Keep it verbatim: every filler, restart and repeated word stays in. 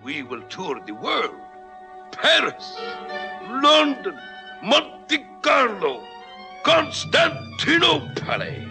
we will tour the world. Paris, London, Monte Carlo, Constantinople.